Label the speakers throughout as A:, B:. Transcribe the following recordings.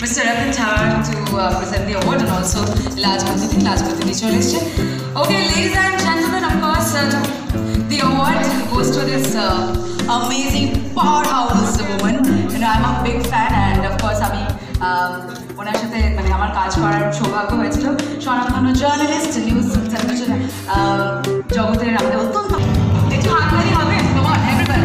A: Mr. Ratan Thawan to present the award and also Lajpati Cholesche. Okay, ladies and gentlemen, of course, the award goes to this amazing powerhouse woman. You know, I'm a big fan, and of course, আমি ওনার সাথে মানে আমার কাজ করার সৌভাগ্য হয়েছিল। স্বনামধন্য journalist, news television জগতের আমাদের অত্যন্ত একটু হাততালি হবে। Come on, everybody.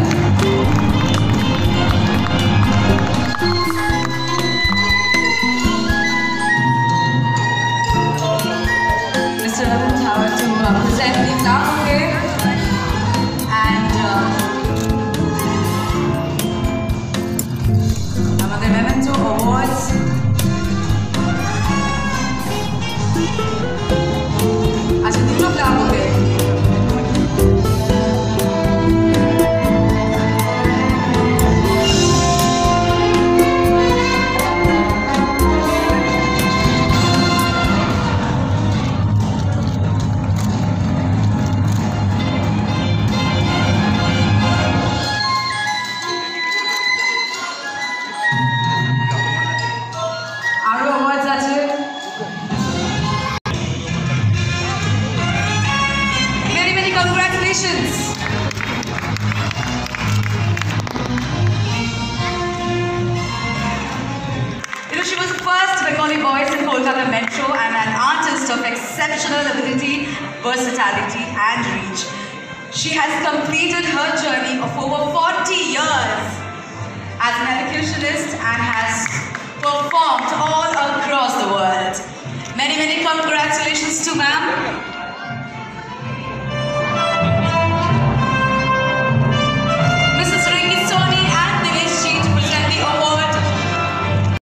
A: Mr. Ratan Thawan to present the flag bouquet and আমাদের memento awards. আচ্ছা, দুটো ফ্লাগ বুকে আরো অ্যাওয়ার্ডস আছে। Many congratulations. You know, she was the first Bengali voice in Kolkata Metro and an artist of exceptional ability, versatility and reach. She has completed her journey of over 40 years as an elocutionist and has